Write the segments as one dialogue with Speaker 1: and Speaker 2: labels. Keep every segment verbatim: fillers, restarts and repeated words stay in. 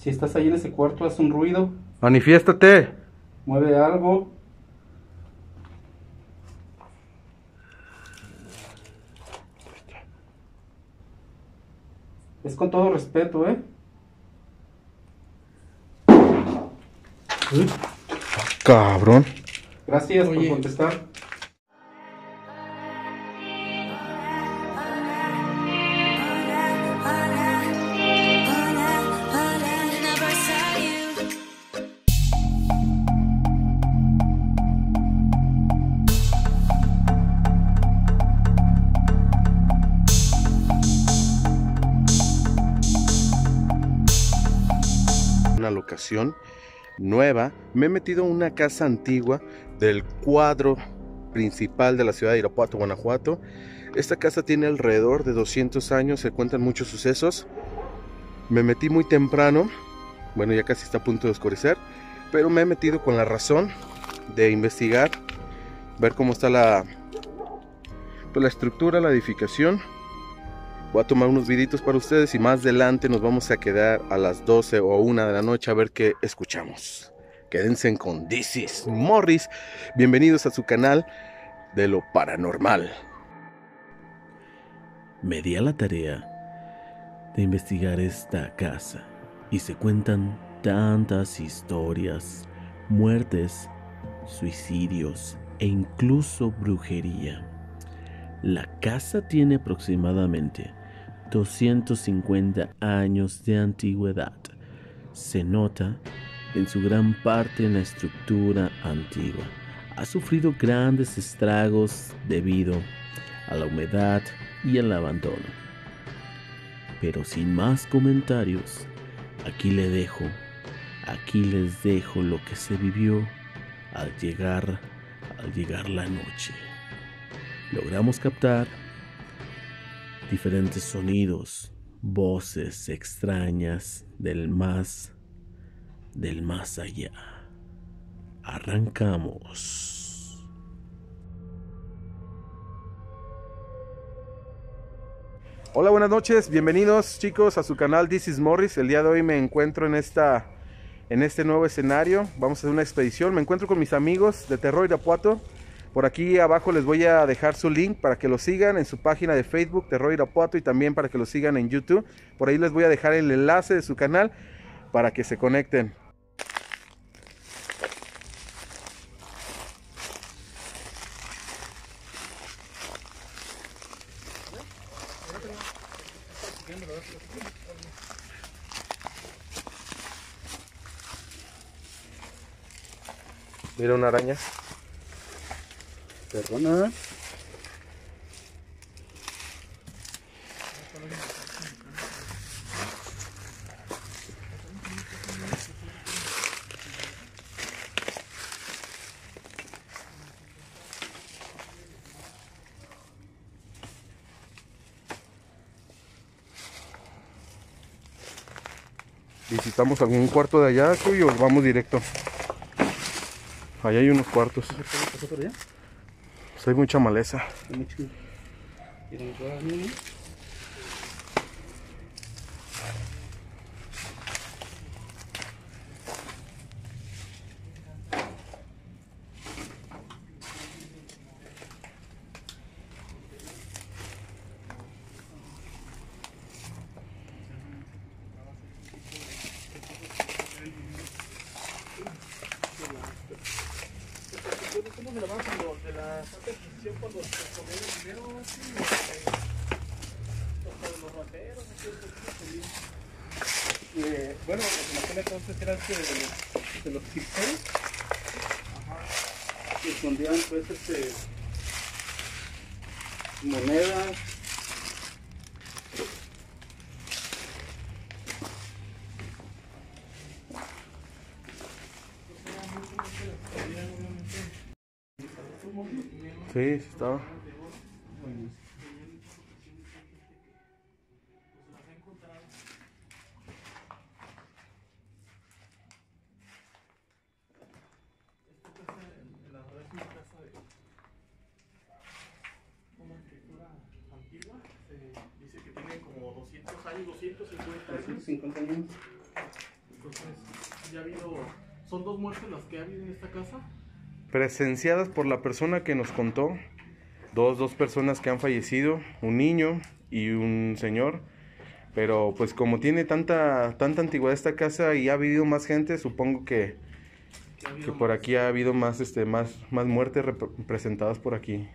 Speaker 1: Si estás ahí en ese cuarto, haz un ruido.
Speaker 2: Manifiéstate.
Speaker 1: Mueve algo. Es con todo respeto, ¿eh?
Speaker 2: Uy. Cabrón.
Speaker 1: Gracias
Speaker 3: Oye.
Speaker 1: por contestar.
Speaker 2: Una locación nueva. Me he metido en una casa antigua del cuadro principal de la ciudad de Irapuato, Guanajuato. Esta casa tiene alrededor de doscientos años, se cuentan muchos sucesos. Me metí muy temprano, bueno, ya casi está a punto de oscurecer, pero me he metido con la razón de investigar, ver cómo está la, pues, la estructura, la edificación. Voy a tomar unos videitos para ustedes y más adelante nos vamos a quedar a las doce o una de la noche a ver qué escuchamos. Quédense con This is Morris. Bienvenidos a su canal de lo paranormal.
Speaker 4: Me di a la tarea de investigar esta casa y se cuentan tantas historias, muertes, suicidios e incluso brujería. La casa tiene aproximadamente doscientos cincuenta años de antigüedad. Se nota en su gran parte en la estructura antigua. Ha sufrido grandes estragos debido a la humedad y el abandono. Pero sin más comentarios, aquí le dejo, aquí les dejo lo que se vivió al llegar, al llegar la noche. Logramos captar diferentes sonidos, voces extrañas del más, del más allá. Arrancamos.
Speaker 2: Hola, buenas noches, bienvenidos chicos a su canal This is Morris. El día de hoy me encuentro en esta, en este nuevo escenario. Vamos a hacer una expedición. Me encuentro con mis amigos de Terror Irapuato. Por aquí abajo les voy a dejar su link para que lo sigan en su página de Facebook, Terror Irapuato, y también para que lo sigan en YouTube. Por ahí les voy a dejar el enlace de su canal para que se conecten. Mira una araña.
Speaker 1: Perdona.
Speaker 2: ¿Visitamos algún cuarto de allá, Cuy, o vamos directo? Allá hay unos cuartos.
Speaker 1: ¿Pasó por allá?
Speaker 2: Pues hay mucha maleza.
Speaker 1: Hay mucho. ¿Quieren entrar, niño? Eh, bueno, lo que me entonces era que de los, de los egipcios, que escondían pues este monedas,
Speaker 2: Sí, sí estaba.
Speaker 3: Dice que tiene como doscientos años, doscientos cincuenta años.
Speaker 1: doscientos cincuenta años. ya ha habido, son dos muertes las que ha habido en esta casa.
Speaker 2: Presenciadas por la persona que nos contó, dos, dos personas que han fallecido, un niño y un señor. Pero pues como tiene tanta, tanta antigüedad esta casa y ha vivido más gente, supongo que, que por aquí ha habido más, este, más, más muertes representadas por aquí.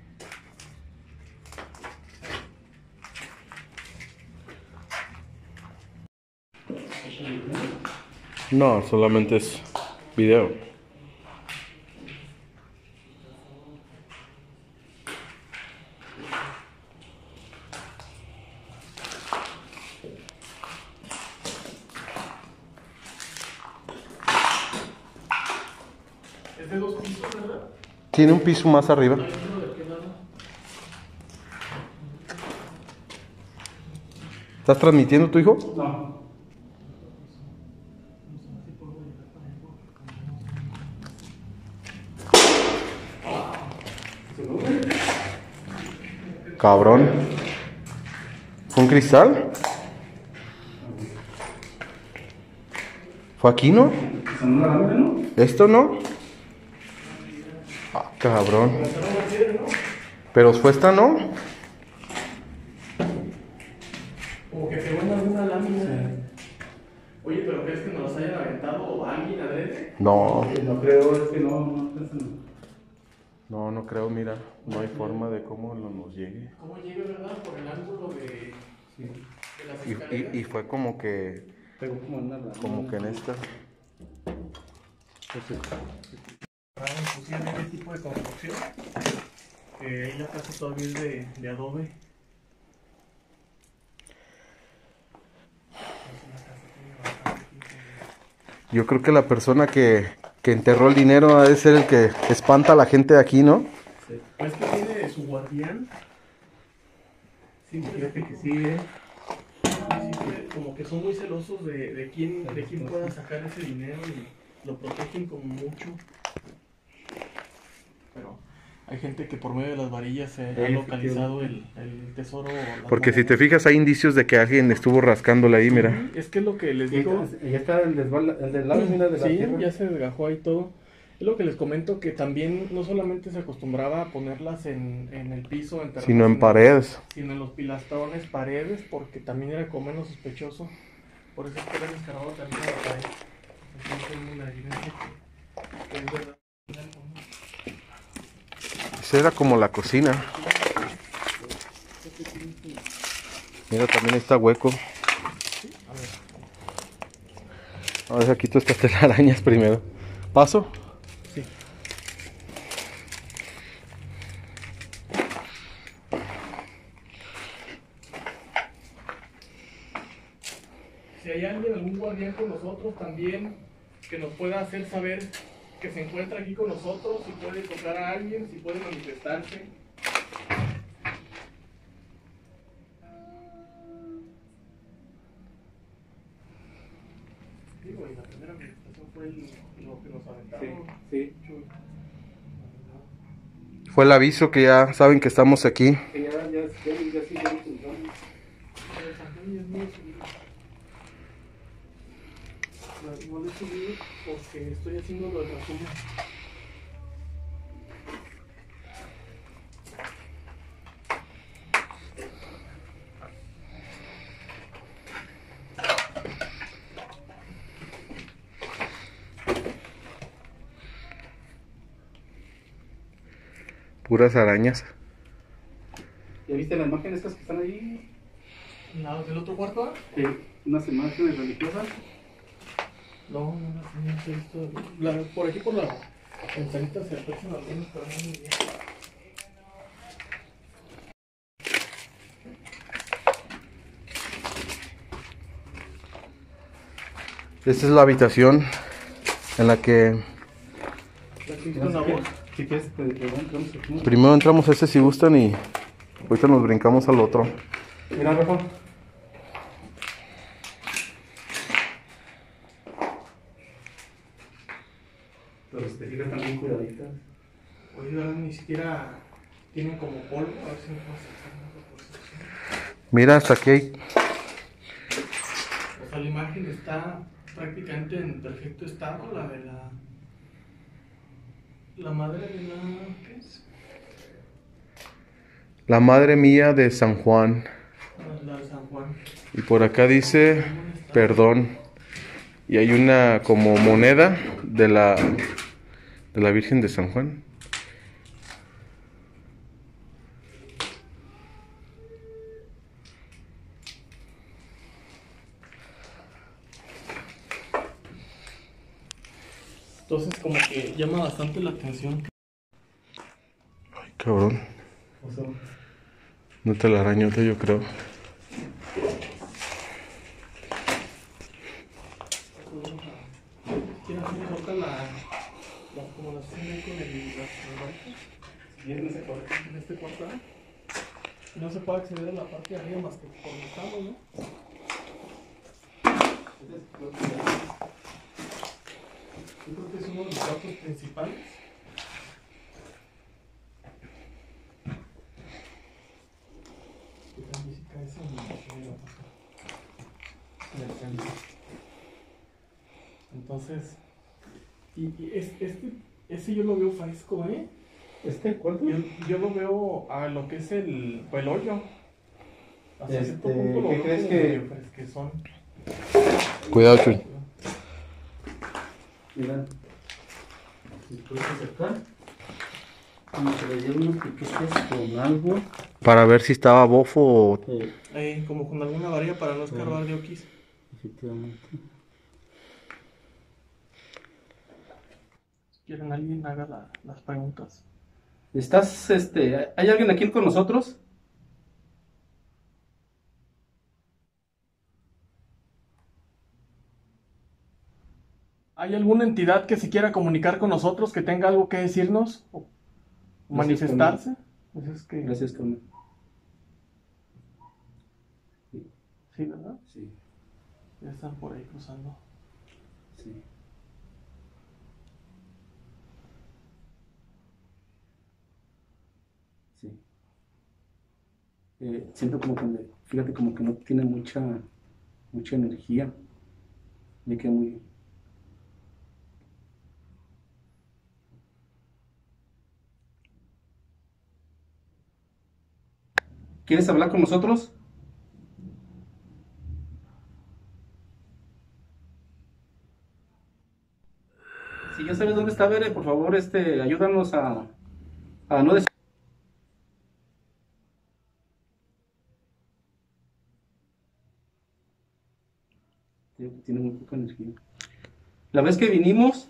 Speaker 2: No, solamente es video.
Speaker 1: Es de dos pisos, ¿verdad?
Speaker 2: Tiene un piso más arriba.
Speaker 1: ¿De qué lado?
Speaker 2: ¿Estás transmitiendo tu hijo?
Speaker 1: No.
Speaker 2: Cabrón. ¿Fue un cristal? ¿Fue aquí, no? ¿Esto no? Ah, cabrón. Pero fue esta, ¿no?
Speaker 1: Como que pegó en alguna lámina. Oye, ¿pero crees que nos los hayan aventado alguien adrede?
Speaker 2: No.
Speaker 3: No creo, es que no, no, no.
Speaker 2: No, no creo, mira. No hay forma de cómo lo nos llegue.
Speaker 1: ¿Cómo llega, verdad? Por el ángulo de,
Speaker 3: Sí.
Speaker 1: de las
Speaker 2: Y,
Speaker 1: escaleras.
Speaker 2: y, y fue como que,
Speaker 3: Pegó como en una
Speaker 2: como que en esta.
Speaker 1: Ah, pusieron ese tipo de construcción. Que ahí la casa todavía es de, de adobe.
Speaker 2: Yo creo que la persona que, que enterró el dinero ha de ser el que espanta a la gente de aquí, ¿no?
Speaker 1: Pues que tiene su guardián.
Speaker 3: Sí, fíjate que sí, eh.
Speaker 1: Siempre como que son muy celosos de, de quién, de quién pueda sacar ese dinero y lo protegen como mucho. Pero hay gente que por medio de las varillas se ha localizado el, el tesoro. las
Speaker 2: Porque si te
Speaker 1: monedas.
Speaker 2: fijas hay indicios de que alguien estuvo rascándole ahí, mira.
Speaker 1: Sí, es que es lo que les digo.
Speaker 3: Ya está el desval, el de la lámina de la
Speaker 1: Sí,
Speaker 3: tierra.
Speaker 1: ya se desgajó ahí todo. Es lo que les comento, que también no solamente se acostumbraba a ponerlas en, en el piso, enterrarlas
Speaker 2: Sino en
Speaker 1: el-
Speaker 2: paredes.
Speaker 1: sino en los pilastrones, paredes, porque también era como menos sospechoso. Por eso es que era descargado también a la pared. Entonces tengo una evidencia que es verdad.
Speaker 2: Esa era como la cocina. Mira, también está hueco. A ver, quito estas telarañas primero. ¿Paso?
Speaker 1: Sí. Si hay alguien, algún guardián con nosotros también, que nos pueda hacer saber que se encuentra aquí con nosotros, si puede tocar a alguien, si puede manifestarse. Digo, y la primera manifestación fue el, lo que nos aventaron.
Speaker 3: Sí,
Speaker 2: Fue el aviso que ya saben que estamos aquí.
Speaker 3: sí. Ya, ya, ya, ya, sí, ya, sí, ya.
Speaker 1: Pero San es muy subido. No lo he subido porque estoy haciendo lo del resumen.
Speaker 2: Puras arañas.
Speaker 3: ¿Ya viste las imágenes estas que están ahí?
Speaker 1: ¿La del otro cuarto?
Speaker 3: Sí, unas imágenes religiosas.
Speaker 1: No, no, no, no he visto. La, por aquí por la ventanita se aprecian algunos, pero no muy bien.
Speaker 2: Esta es la habitación en la que
Speaker 1: ¿La que hizo una voz?
Speaker 3: Si quieres, te preguntamos aquí.
Speaker 2: primero entramos a este si gustan y ahorita nos brincamos al otro.
Speaker 3: Mira, Rafa. Los tejillas también cuidaditas.
Speaker 1: Oye, ¿verdad? Ni siquiera tienen como polvo. A ver si me puedo acercar más a por eso.
Speaker 2: Mira, hasta aquí hay.
Speaker 1: O sea, la imagen está prácticamente en perfecto estado, la de la, la madre de la, ¿qué es?
Speaker 2: La Madre Mía de San Juan.
Speaker 1: La de San Juan.
Speaker 2: Y por acá dice perdón. Y hay una como moneda de la, de la Virgen de San Juan.
Speaker 1: Entonces como que llama bastante la atención.
Speaker 2: Ay, cabrón.
Speaker 1: O sea,
Speaker 2: No te la arañota, yo creo.
Speaker 1: ¿quieren hacer ahorita la, la, como la hacen ahí con el, las bancos? Si vienen en ese cuarto, en este cuarto, ¿eh? No se puede acceder a la parte de arriba más que por el cabo, ¿no? Yo creo que es uno de los cuartos principales. Que también se cae ese en el centro. Entonces, y, y es, este, ese yo lo veo fresco, ¿eh?
Speaker 3: ¿Este cuarto?
Speaker 1: Yo, yo lo veo a lo que es el, el hoyo. Hasta
Speaker 3: Este,
Speaker 1: cierto punto lo
Speaker 3: ¿qué
Speaker 1: veo
Speaker 3: crees
Speaker 1: como
Speaker 3: que-
Speaker 1: medio fresquezón.
Speaker 2: Cuidado, Chuy.
Speaker 3: Mira, si puedes acercar, como que le dieron unos piquetes con algo.
Speaker 2: Para ver si estaba bofo o...
Speaker 3: Eh,
Speaker 1: Eh, como con alguna varilla para no escarbar de oquis.
Speaker 3: efectivamente.
Speaker 1: Si quieren alguien haga la- las preguntas.
Speaker 3: ¿Estás, este, hay alguien aquí con nosotros?
Speaker 1: ¿Hay alguna entidad que se quiera comunicar con nosotros, que tenga algo que decirnos o
Speaker 3: Gracias,
Speaker 1: manifestarse? Pues es que,
Speaker 3: Gracias, Carmen.
Speaker 1: sí, ¿verdad?
Speaker 3: Sí,
Speaker 1: Ya están por ahí cruzando.
Speaker 3: sí. Sí. Eh, siento como que, me- fíjate, como que no tiene mucha, mucha energía. Me queda muy... ¿Quieres hablar con nosotros? Si ya sabes dónde está Bere, por favor, este, ayúdanos a, a no des- Tiene muy poca energía. La vez que vinimos,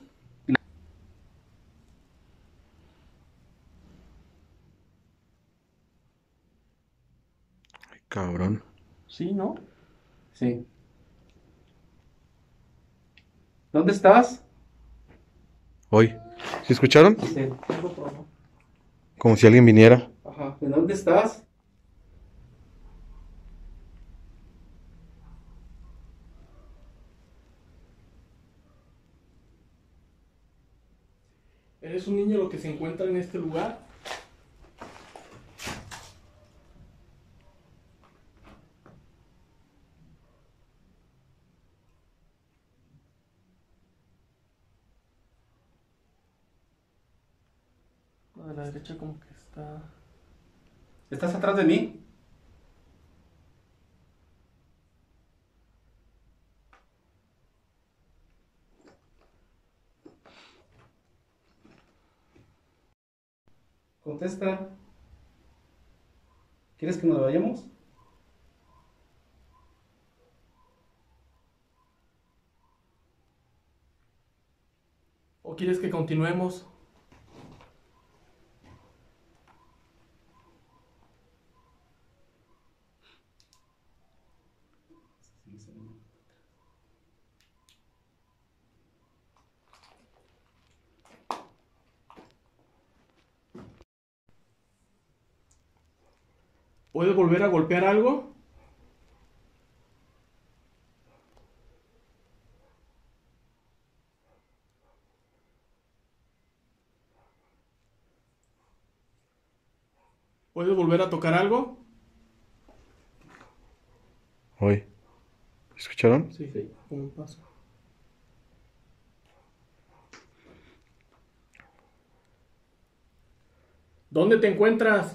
Speaker 2: Cabrón.
Speaker 1: Sí, ¿no?
Speaker 3: sí. ¿Dónde estás?
Speaker 2: Hoy. ¿Sí escucharon?
Speaker 3: Sí.
Speaker 1: Algo probó.
Speaker 2: Como si alguien viniera.
Speaker 3: Ajá. ¿De dónde estás?
Speaker 1: ¿Eres un niño lo que se encuentra en este lugar? La de la derecha como que está...
Speaker 3: ¿Estás atrás de mí? Contesta. ¿Quieres que nos vayamos?
Speaker 1: ¿O quieres que continuemos? ¿Puedes volver a golpear algo? ¿Puedes volver a tocar algo?
Speaker 2: Hoy. ¿Escucharon?
Speaker 1: Sí, como un paso. ¿Dónde te encuentras?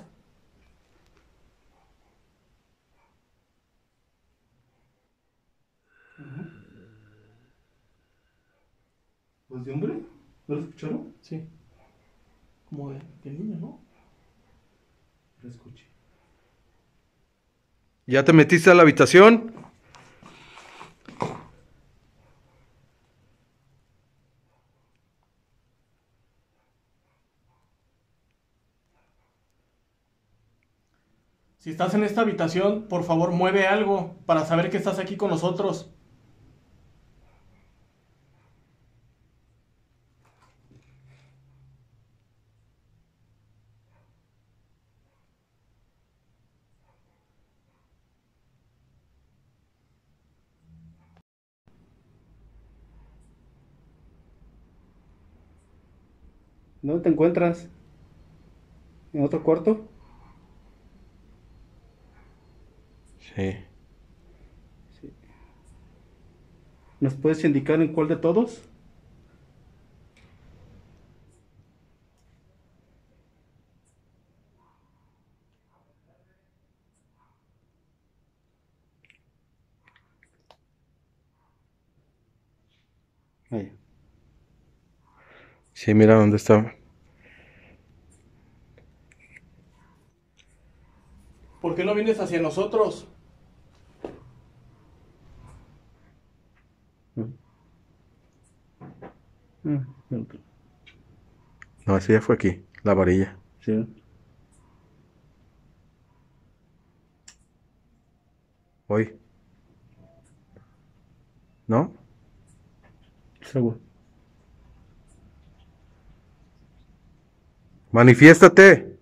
Speaker 3: ¿Voz de hombre? ¿No lo escucharon?
Speaker 1: Sí. Como de, de niño, ¿no?
Speaker 3: Lo escuché.
Speaker 2: ¿Ya te metiste a la habitación?
Speaker 1: Si estás en esta habitación, por favor mueve algo para saber que estás aquí con nosotros.
Speaker 3: ¿Dónde te encuentras? ¿En otro cuarto?
Speaker 2: Sí.
Speaker 3: Sí. ¿Nos puedes indicar en cuál de todos? Ahí.
Speaker 2: Sí, mira dónde está.
Speaker 1: ¿Por qué no vienes hacia nosotros?
Speaker 3: Ah, dentro.
Speaker 2: No, ese ya fue aquí, la varilla.
Speaker 3: Sí.
Speaker 2: Hoy. ¿No?
Speaker 3: Es agua.
Speaker 2: ¡Manifiéstate!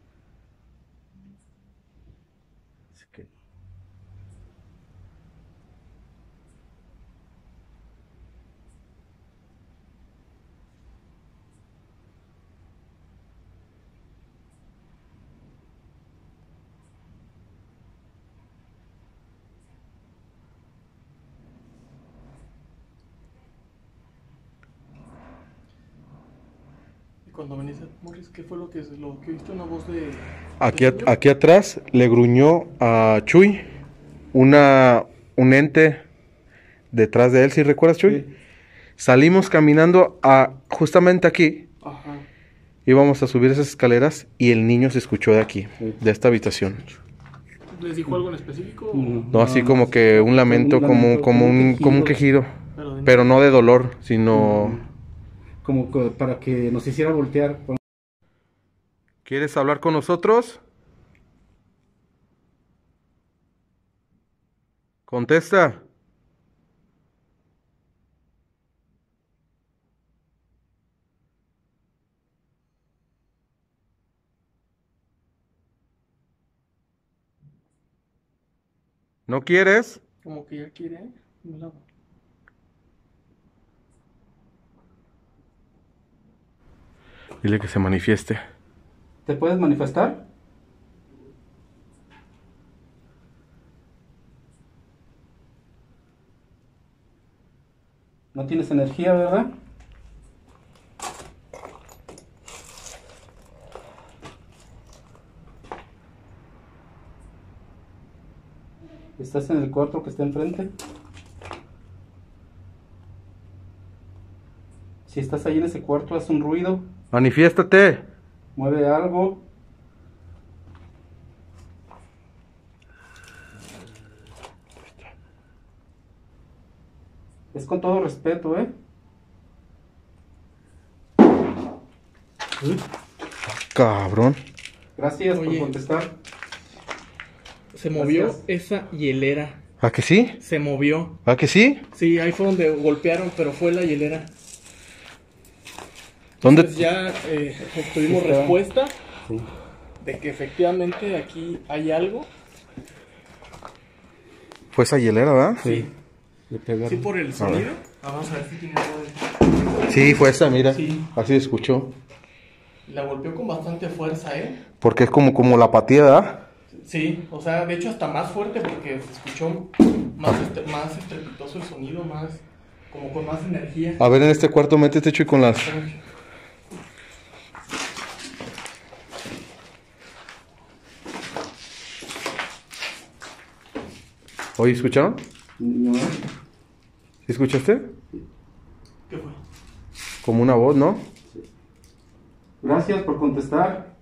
Speaker 3: Así que...
Speaker 1: Y cuando veniste, Morris, ¿qué fue lo que, lo que viste? Una voz de...
Speaker 2: Aquí,
Speaker 1: de
Speaker 2: a-
Speaker 1: niño?
Speaker 2: aquí atrás le gruñó a Chuy una, un ente detrás de él, ¿sí recuerdas, Chuy?
Speaker 3: Sí.
Speaker 2: Salimos caminando a justamente aquí,
Speaker 1: Ajá.
Speaker 2: íbamos a subir esas escaleras y el niño se escuchó de aquí,
Speaker 3: Sí.
Speaker 2: de esta habitación.
Speaker 1: ¿Les dijo algo en específico? o-
Speaker 3: No,
Speaker 2: No, así
Speaker 3: no,
Speaker 2: como
Speaker 3: no,
Speaker 2: que un lamento,
Speaker 3: un
Speaker 2: como,
Speaker 3: lamento,
Speaker 2: como, un, como un quejido,
Speaker 1: Pero de
Speaker 2: pero no de dolor, sino...
Speaker 3: Como que para que nos hiciera voltear.
Speaker 2: ¿Quieres hablar con nosotros? Contesta. ¿No quieres?
Speaker 1: Como que ya quiere, ¿eh? Un lado.
Speaker 2: Dile que se manifieste.
Speaker 3: ¿Te puedes manifestar? No tienes energía, ¿verdad? ¿Estás en el cuarto que está enfrente? Si estás ahí en ese cuarto, haz un ruido,
Speaker 2: Manifiéstate.
Speaker 3: mueve algo. Es con todo respeto, ¿eh?
Speaker 2: Cabrón.
Speaker 3: Gracias
Speaker 1: Oye.
Speaker 3: por contestar.
Speaker 1: Se movió
Speaker 3: Gracias.
Speaker 1: esa hielera.
Speaker 2: ¿A que sí?
Speaker 1: Se movió.
Speaker 2: ¿A que sí?
Speaker 1: Sí, ahí fue donde golpearon, pero fue la hielera.
Speaker 2: ¿Dónde?
Speaker 1: Entonces ya eh, obtuvimos
Speaker 3: Está.
Speaker 1: respuesta
Speaker 3: Sí.
Speaker 1: de que efectivamente aquí hay algo.
Speaker 2: Fue esa hielera, ¿verdad?
Speaker 1: Sí.
Speaker 3: Le pegaron.
Speaker 1: Sí, por el
Speaker 2: ver.
Speaker 1: sonido. Vamos a ver si tiene algo de...
Speaker 2: Sí, fue esa, mira.
Speaker 1: Sí.
Speaker 2: Así se escuchó.
Speaker 1: La golpeó con bastante fuerza, ¿eh?
Speaker 2: Porque es como, como la patía, ¿verdad?
Speaker 1: Sí, o sea, de hecho hasta más fuerte porque se escuchó más, estre- más estrepitoso el sonido, más como con más energía.
Speaker 2: A ver, en este cuarto métete, Chuy, con las... Oye, ¿escucharon?
Speaker 3: No.
Speaker 2: ¿Sí escuchaste?
Speaker 1: ¿Qué fue?
Speaker 2: Como una voz, ¿no?
Speaker 3: Gracias por contestar.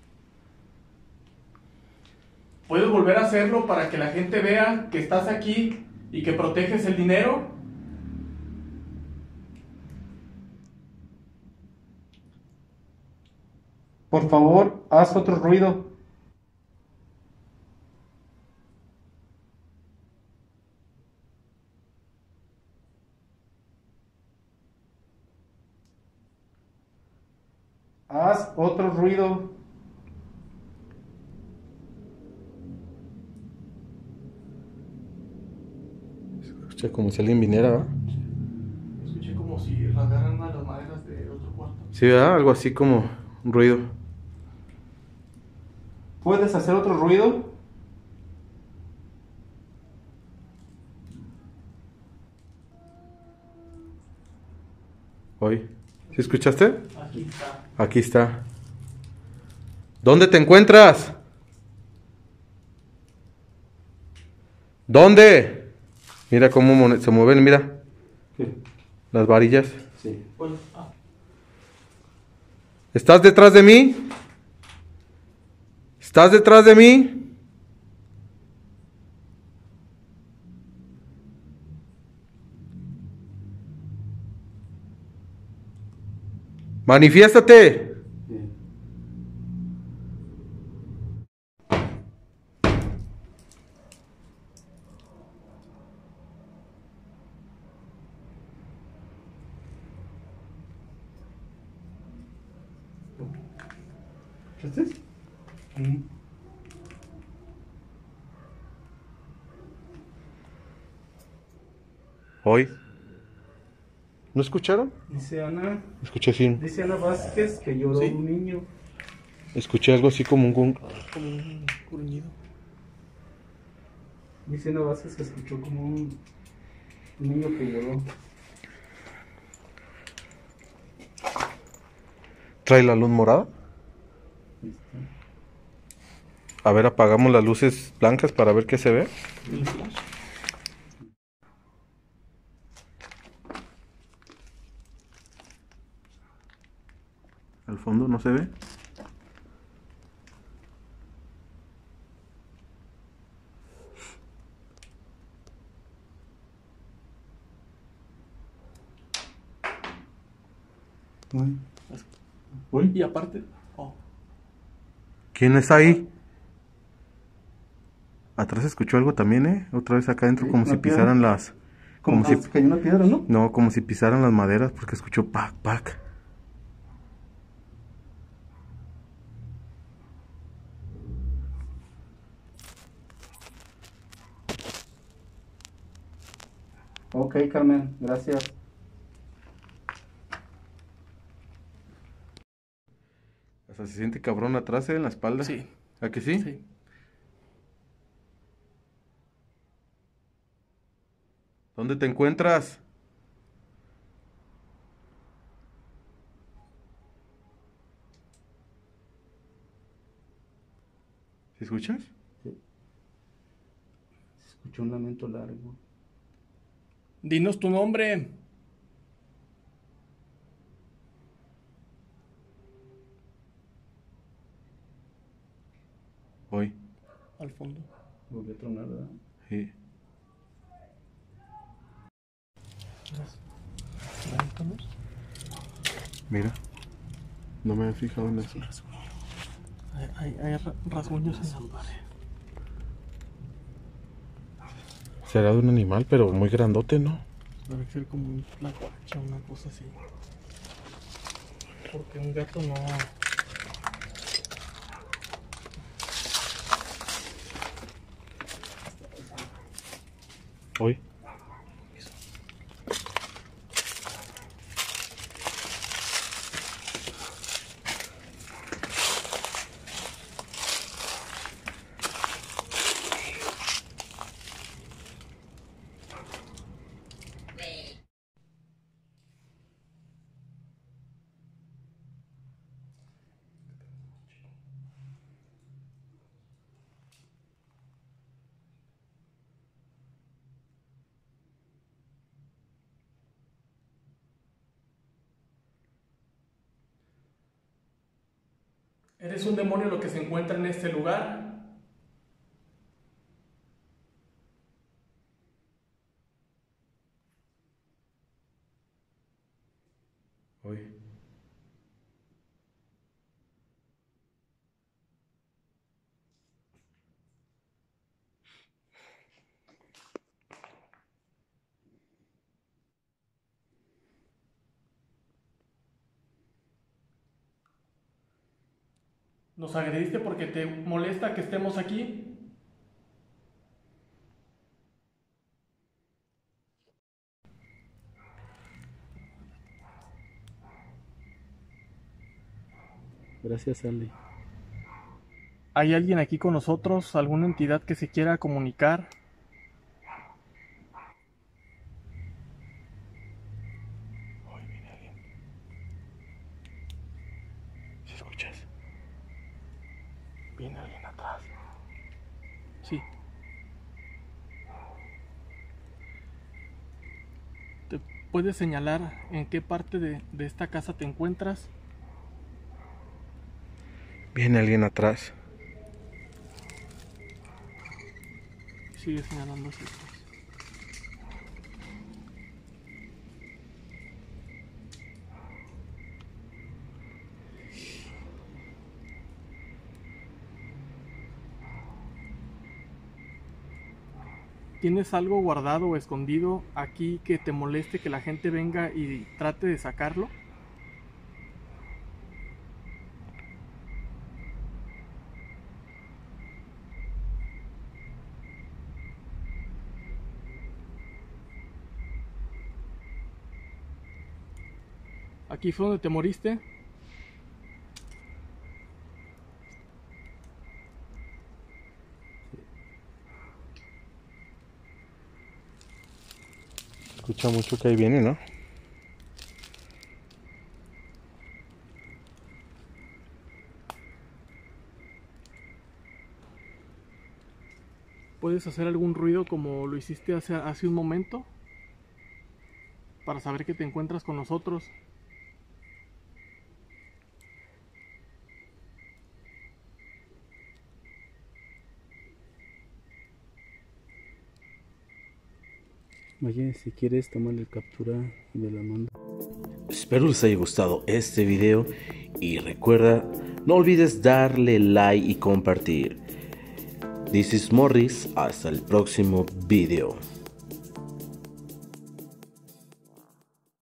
Speaker 1: ¿Puedes volver a hacerlo para que la gente vea que estás aquí y que proteges el dinero?
Speaker 3: Por favor, haz otro ruido. Haz otro ruido.
Speaker 2: Escucha como si alguien viniera, ¿verdad?
Speaker 1: Escuché como si rasgaran una de las maderas del otro cuarto.
Speaker 2: Sí, ¿verdad? Algo así como un ruido.
Speaker 3: ¿Puedes hacer otro ruido?
Speaker 2: Oye, ¿sí escuchaste?
Speaker 1: Aquí está.
Speaker 2: Aquí está. ¿Dónde te encuentras? ¿Dónde? Mira cómo mone- se mueven, mira.
Speaker 3: ¿Qué?
Speaker 2: Las varillas.
Speaker 3: Sí.
Speaker 1: Oye, ah,
Speaker 2: ¿Estás detrás de mí? ¿Estás detrás de mí? ¡Manifiéstate!
Speaker 3: Bien. ¿Escuchaste?
Speaker 1: mm,
Speaker 2: Hoy. ¿No escucharon?
Speaker 3: Dice Ana,
Speaker 2: Escuché así.
Speaker 3: dice Ana Vázquez que lloró
Speaker 1: Sí.
Speaker 3: un niño.
Speaker 2: Escuché algo así como un gun-
Speaker 1: como un gruñido.
Speaker 3: Dice Ana Vázquez que escuchó como un, un niño que lloró.
Speaker 2: ¿Trae la luz morada?
Speaker 3: Ahí está.
Speaker 2: A ver, apagamos las luces blancas para ver qué se ve. Al fondo no se ve.
Speaker 3: Uy.
Speaker 1: Uy, y aparte, oh,
Speaker 2: ¿Quién está ahí? Atrás se escuchó algo también, ¿eh? Otra vez acá adentro
Speaker 3: Sí,
Speaker 2: como
Speaker 3: una
Speaker 2: si
Speaker 3: piedra.
Speaker 2: pisaran las...
Speaker 3: Como,
Speaker 2: Como
Speaker 3: que
Speaker 2: si...
Speaker 3: cayó una piedra, ¿no?
Speaker 2: No, como si pisaran las maderas porque escuchó pac, pac.
Speaker 3: Ok, Carmen, gracias.
Speaker 2: Hasta se siente cabrón atrás, ¿eh? En la espalda.
Speaker 1: sí,
Speaker 2: ¿A que sí?
Speaker 1: sí.
Speaker 2: ¿Dónde te encuentras? ¿Sí escuchas?
Speaker 3: Se escuchó un lamento largo.
Speaker 1: Dinos tu nombre.
Speaker 2: Voy.
Speaker 1: Al fondo.
Speaker 3: Volvió a tronar, ¿verdad?
Speaker 2: Sí. Mira. No me he fijado en eso.
Speaker 1: Hay, hay, hay ra- rasguños en la pared.
Speaker 2: Será de un animal, pero muy grandote, ¿no?
Speaker 1: Debe ser como un tlacuache, una cosa así. Porque un gato no.
Speaker 2: Hoy.
Speaker 1: ¿Eres un demonio lo que se encuentra en este lugar?
Speaker 2: Uy.
Speaker 1: ¿Nos agrediste porque te molesta que estemos aquí?
Speaker 4: Gracias, Ali.
Speaker 1: ¿Hay alguien aquí con nosotros? ¿Alguna entidad que se quiera comunicar?
Speaker 2: Uy, viene alguien. ¿Sí escuchas? Viene alguien atrás.
Speaker 1: Sí. ¿Te puedes señalar en qué parte de, de esta casa te encuentras?
Speaker 2: Viene alguien atrás.
Speaker 1: Sigue señalando hacia atrás. ¿Tienes algo guardado o escondido aquí que te moleste que la gente venga y trate de sacarlo? ¿Aquí fue donde te moriste?
Speaker 2: Escucha mucho que ahí viene, ¿no?
Speaker 1: ¿Puedes hacer algún ruido como lo hiciste hace, hace un momento? Para saber que te encuentras con nosotros.
Speaker 3: Oye, si quieres tomarle captura y me la manda.
Speaker 4: Espero les haya gustado este video y recuerda, no olvides darle like y compartir. This is Morris, hasta el próximo video.